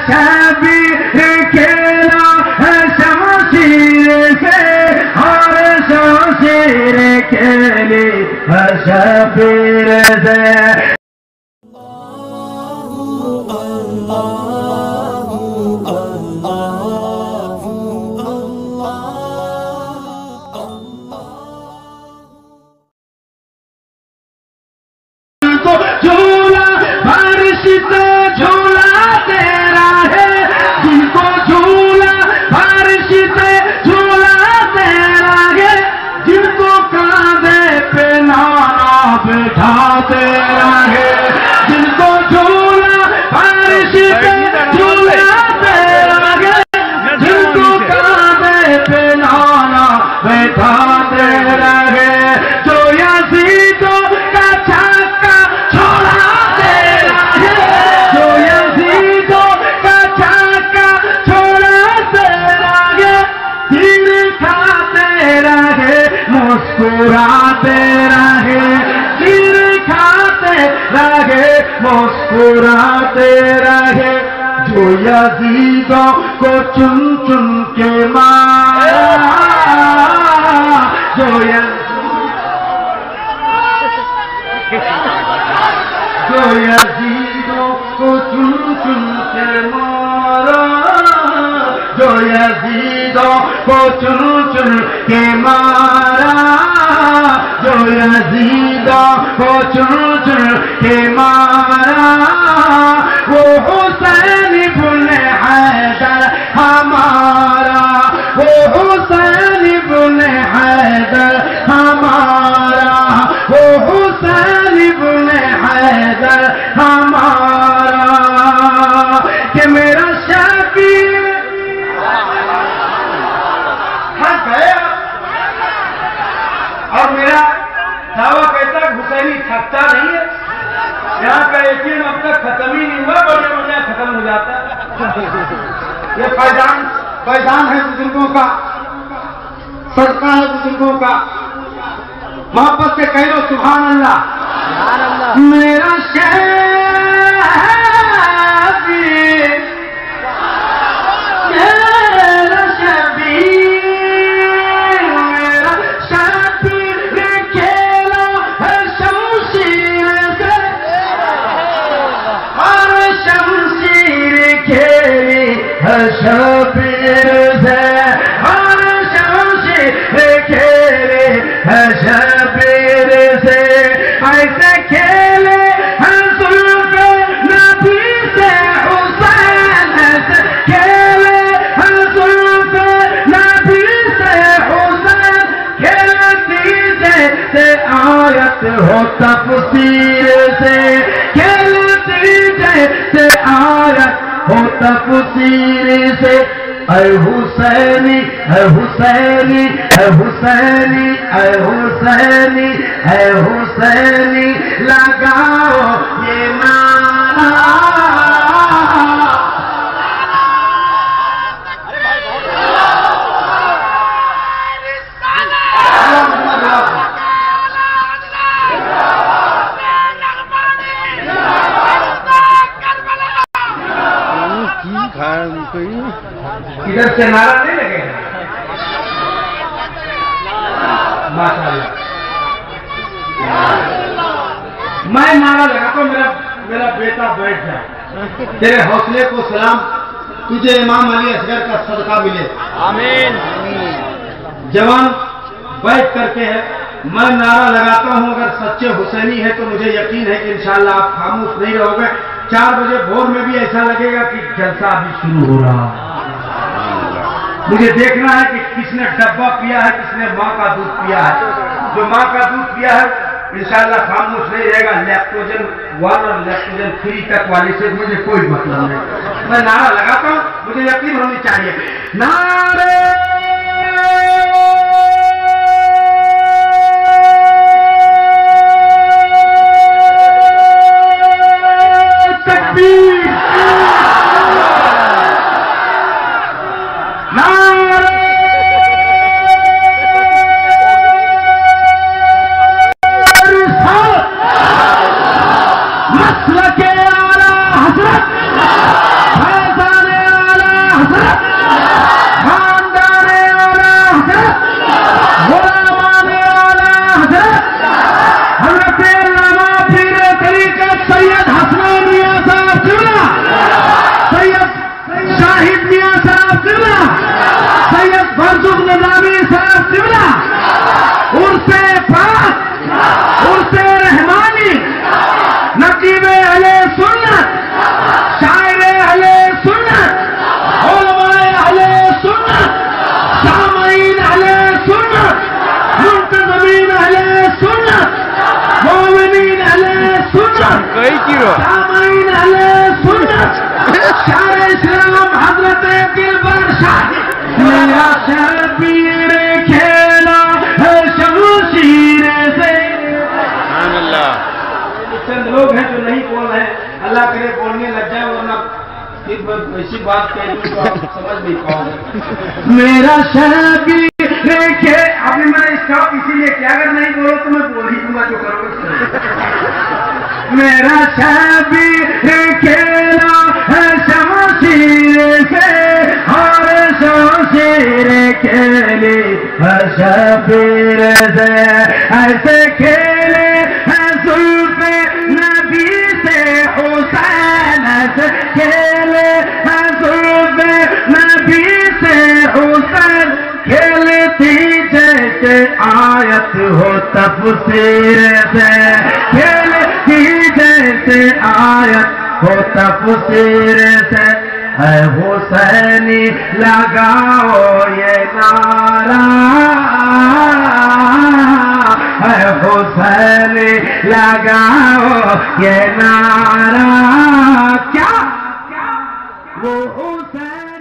شبیر کھیلا ہے شمشیر سے اور شمشیر کھیلی ہے شبیر سے جھولا بارش سے جھولا تیرا ہے جن کو جھولا بارش سے جھولا تیرا ہے جن کو کاندھے پہ نانا بٹھا تیرا ہے جن کو جھولا بارش سے جھولا تیرا ہے جن کو کاندھے پہ نانا بٹھا تیرا ہے جو یزیدوں کا چھکا چھوڑا تیرا ہے جو یزیدوں کا چھکا چھوڑا تیرا ہے تیر کھاتے رہے مسکراتے رہے تیر کھاتے رہے مسکراتے رہے جو یزیدوں کو چن چن کے مارا جو یزیدوں کو چن چن کے مارا جو یزیدوں کو چن چن کے مارا جو یزیدوں کو چن چن کے مارا وہ حسین ابن حیدر ہمارا وہ حسین ابن حیدر ہمارا وہ حسین ابن حیدر ہمارا کہ میرا شبیر تھک گیا اور میرا دعویٰ کہتا ہے حسینی تھکتا نہیں ہے یہاں کا یقین اب تک ختم ہی نہیں ہوا بڑے بڑے ختم ہو جاتا ہے یہ فیضان ہے بزرگوں کا صدقہ ہے بزرگوں کا محبت سے کہہ لو سبحان اللہ میرا شبیر میرا شبیر کھیلا ہے شمشیر سے اور شمشیر کھیلی ہے شبیر سے اور شمشیر کھیلی ہے شبیر سے ایسے کھیلے ہیں زلف نبی سے حسین ایسے کھیلے ہیں زلف نبی سے حسین کھیلتی جیسے آیت ہو تفسیر سے کھیلتی جیسے آیت ہو تفسیر سے اے حسینی اے حسینی اے حسینی اے حسینی اے حسینی لگاؤ یہ نعرہ ادھر سے نعرہ نہیں لگے گا ماشاءاللہ میں نعرہ لگاتا ہوں میرا بیٹا بیٹھ جائے تیرے حوصلے کو سلام تجھے امام علی اصغر کا صدقہ ملے آمین جوان بیٹھ کر کے ہے میں نعرہ لگاتا ہوں اگر سچے حسینی ہے تو مجھے یقین ہے کہ انشاءاللہ آپ خاموش نہیں رہو گے 4 بجے بھور میں بھی ایسا لگے گا کہ جلسہ ابھی شروع ہو رہا مجھے دیکھنا ہے کہ کس نے ڈبہ پیا ہے کس نے ماں کا دودھ پیا ہے جو ماں کا دودھ پیا ہے انشاءاللہ خاموش نہیں رہے گا لیکٹوجن 1 اور لیکٹوجن 3 تک والی سے مجھے کوئی مطلب نہیں میں نعرہ لگاتا ہوں مجھے یقین ہونی چاہیے نعرے مسلک اعلیٰ حضرت فیضان شار اسلام حضرت دلبر شاہ میرا شبیر کھیلا ہے شمشیر سے. سبحان اللہ. چند لوگ ہیں جو نہیں بول رہے, اللہ کرے بولنے لگ جائے, ورنہ ایسی بات کہہ دوں تو آپ سمجھ نہیں پاؤ گے. میرا شبیر ابھی میں نے اسٹاپ اسی لیے کیا, اگر نہیں بولو تو میں بول ہی دوں گا جو کرو گے. میرا شبیر کھیلا ہے شمشیر سے, اور شمشیر کھیلی ہے شبیر سے. ایسے کھیلے ہے زلف نبی سے حسین, ایسے کھیلے ہے زلف نبی سے حسین. کھیلتی جیسے آیت ہو تفسیر سے, کھیلتی جیسے آیت ہو تفسیر سے. اے حسینی لگاؤ یہ نعرہ, اے حسینی لگاؤ یہ نعرہ. کیا وہ حسین